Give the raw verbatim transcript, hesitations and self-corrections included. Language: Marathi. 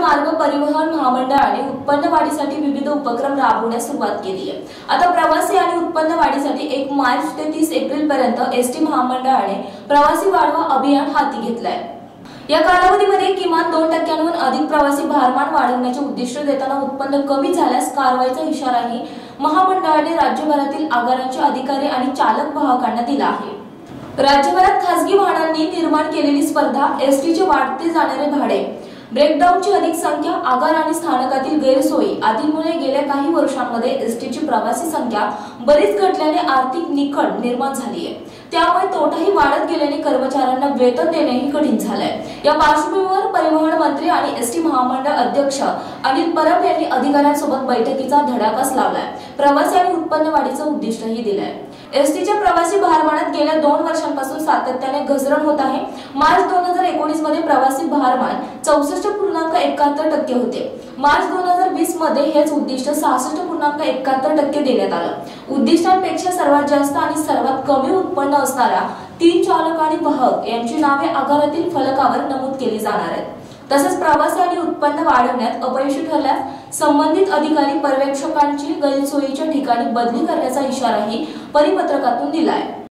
मार्ग परिवहन महामंडळाने उत्पन्न वाढीसाठी विविध उपक्रम राबवण्यास सुरुवात केली आहे। आता प्रवासी आणि उत्पन्न वाढीसाठी एक मार्च ते तीस एप्रिल पर्यंत एसटी महामंडळाने प्रवासी वाढवा अभियान हाती घेतलंय। या कालावधीमध्ये किमान दोन टक्क्यांहून अधिक प्रवासी भारमान वाढवण्याचे उद्दिष्ट देताना उत्पन्न कमी झाल्यास कारवाईचा इशाराही महामंडळाने राज्यभरातील आगारांचे अधिकारी आणि चालक वाहकांना दिला आहे। राज्यभरात खासगी वाहनांनी निर्माण केलेली स्पर्धा, एसटीचे वाढते जाणारे भाडे, ब्रेकडाऊनची अधिक संख्या, आगार आणि स्थानकातील गैरसोयी आदींमुळे गेल्या काही वर्षांमध्ये एसटीची प्रवासी संख्या बरीच घटल्याने आर्थिक निकड निर्माण झाली आहे। त्यामुळे तोटाही वाढत गेल्याने कर्मचाऱ्यांना वेतन देणेही कठीण झालंय। या पार्श्वभूमीवर परिवहन मंत्री आणि एसटी महामंडळ अध्यक्ष अनिल परब यांनी अधिकाऱ्यांसोबत बैठकीचा धडाकाच लावलाय। प्रवासी आणि उत्पन्न वाढीचं उद्दिष्टही दिलंय। एसटीच्या प्रवासी भारमानात गेल्या दोन वर्षांपासून सातत्याने घसरण होत आहे। मार्च दोन हजार एकोणीस मध्ये प्रवासी भारमान चौसष्ट पूर्णांक एकाहत्तर टक्के होते। मार्च दोन हजार वीस मध्ये हेच उद्दिष्ट सहासष्ट पूर्णांक एकाहत्तर टक्के देण्यात आलं। उद्दिष्टांपेक्षा सर्वात जास्त आणि सर्वात कमी उत्पन्न असणाऱ्या तीन चालक आणि वाहक यांची नावे आगारातील फलकावर नमूद केली जाणार आहेत। तसेच प्रवासी आणि उत्पन्न वाढवण्यात अपयशी ठरल्यास संबंधित अधिकारी पर्यवेक्षकांची गैरसोयीच्या ठिकाणी बदली करण्याचा इशाराही परिपत्रकातून दिलाय।